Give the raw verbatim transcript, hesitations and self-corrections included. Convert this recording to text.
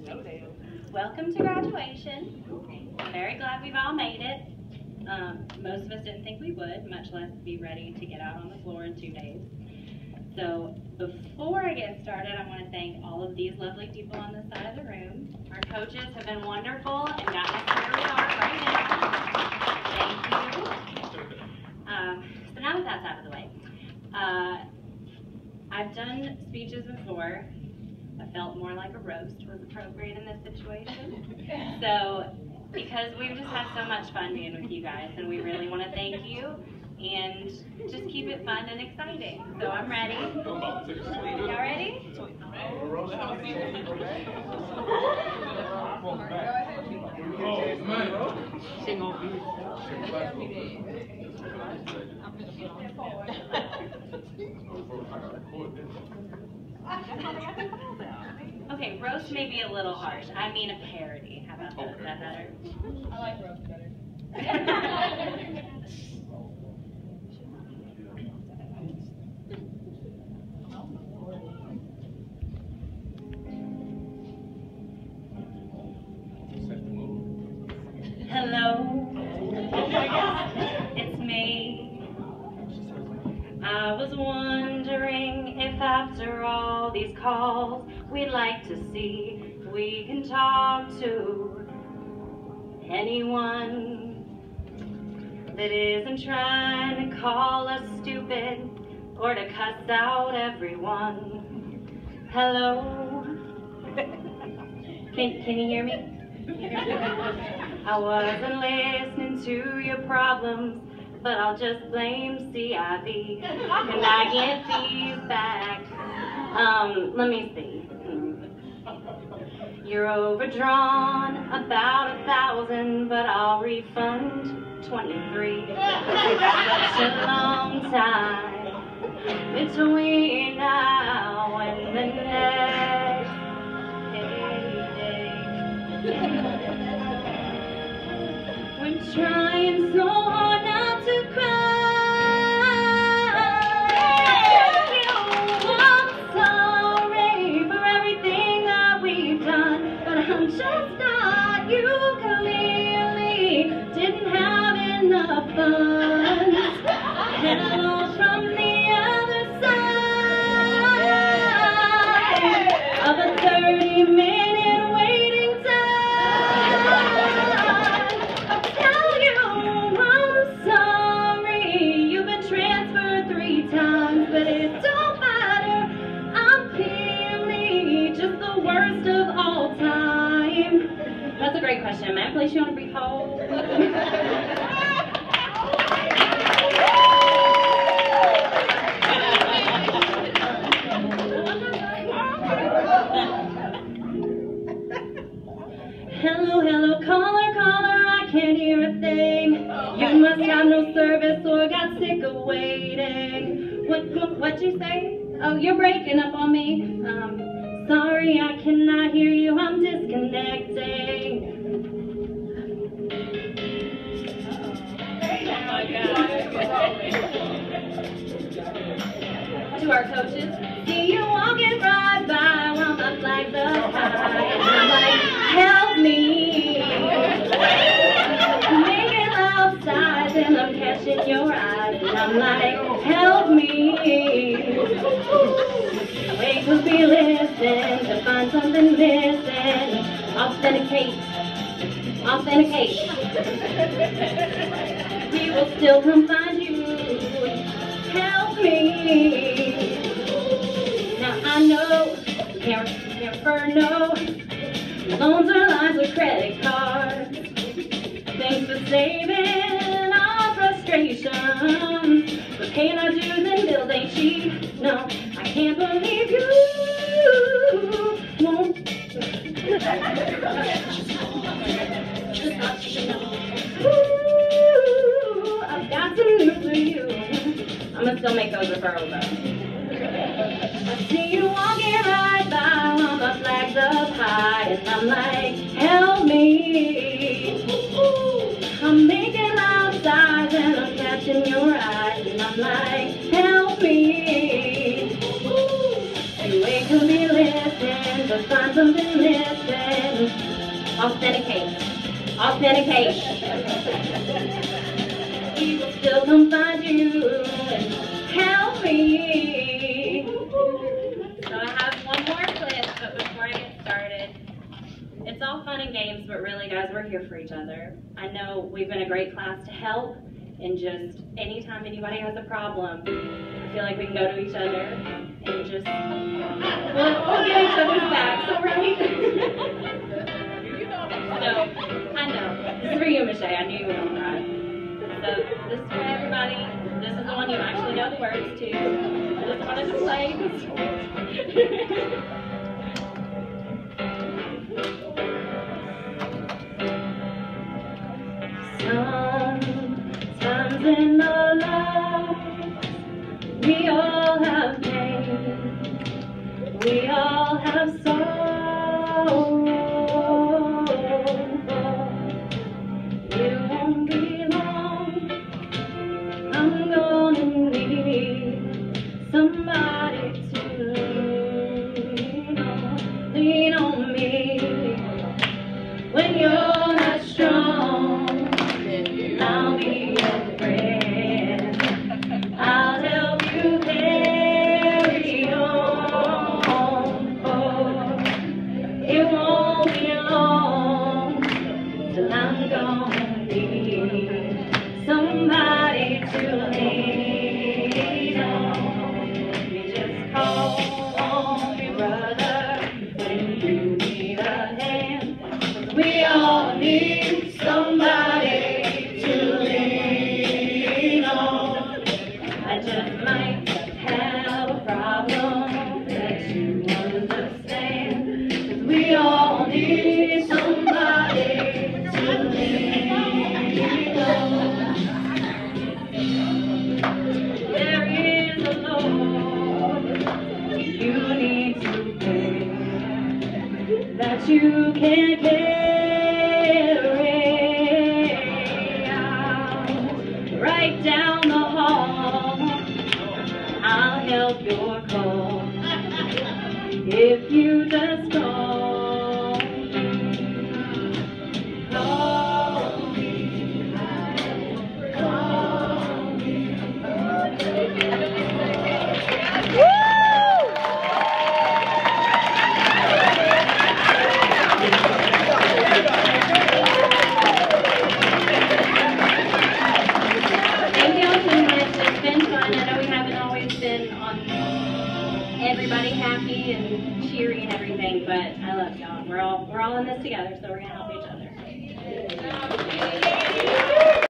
Welcome to graduation. I'm very glad we've all made it. Um, most of us didn't think we would, much less be ready to get out on the floor in two days. So before I get started, I want to thank all of these lovely people on this side of the room. Our coaches have been wonderful and gotten us where we are right now. Thank you. Um, so now that that's out of the way, uh, I've done speeches before. I felt more like a roast was appropriate in this situation. So, because we've just had so much fun being with you guys, and we really want to thank you, and just keep it fun and exciting. So I'm ready. Y'all ready? Okay, roast may be a little harsh. I mean a parody. How about that? Is that better? I like roast better. Hello, it's me. I was wondering if after all these calls we'd like to see if we can talk to anyone that isn't trying to call us stupid or to cuss out everyone. Hello? Can, can you hear me? I wasn't listening to your problems, but I'll just blame C I V, and I get feedback. Um, let me see. You're overdrawn about a thousand, but I'll refund twenty-three. Such a long time between now and the next payday. We're trying so hard not to cry. I'm sorry for everything that we've done, but I'm just not you. Clearly didn't have enough fun. Hello from the other side of a thirty minute waiting time. But it don't matter, I'm clearly just the worst of all time. That's a great question. May I place you on a brief hold? Hello, hello, caller, caller, I can't hear a thing. You must have no service or got sick of waiting. What, what, what'd you say? Oh, you're breaking up on me. Um, sorry, I cannot hear you, I'm disconnecting. Oh my God. To our coaches, see you walking right by while my flag's up high. And I'm like, help me. Make it outside, and I'm catching your eyes. And I'm like, help me. Wait to be listening, to find something missing. Authenticate, authenticate. We will still come find you. Help me. Now I know you can't, can't refer no loans or lines or credit cards. Thanks for saving our frustrations. But paying our dues and bills ain't cheap. No, I can't believe you won't. Ooh, I've got some news for you. I'm gonna still make those referrals though. I see you walking right by while my flag's up high, and I'm like, help me. I'm making loud sighs and I'm catching your eyes, and I'm like, help me. You ain't gonna be listening to find something missing. Authenticate. Authenticate. He will still come find you and help me. So I have one more clip, but before I get started, it's all fun and games, but really, guys, we're here for each other. I know we've been a great class to help, and just anytime anybody has a problem, I feel like we can go to each other and just, we'll, we'll get each other's backs, all right? So, I know, this is for you, Michelle, I knew you were going to cry. So, this is for everybody. This is the one you actually know the words to. I just wanted to play. Sometimes in our lives, we all have pain, we all have sorrow. It won't be long, I'm gonna need somebody to lean on, lean on me when you're not strong. I'll be your friend. I'll help you carry on. Oh, it won't be long till I'm gonna need somebody to lean on. You just call on your brother when you need a hand. We all need somebody. I just might have a problem that you understand, 'cause we all need somebody to lean on. There is a load you need to pay that you can't carry. Right down the hall, I'll help your call if you just call. Call me, call me. Everybody happy and cheery and everything, but I love y'all. We're all we're all in this together, so we're gonna help each other.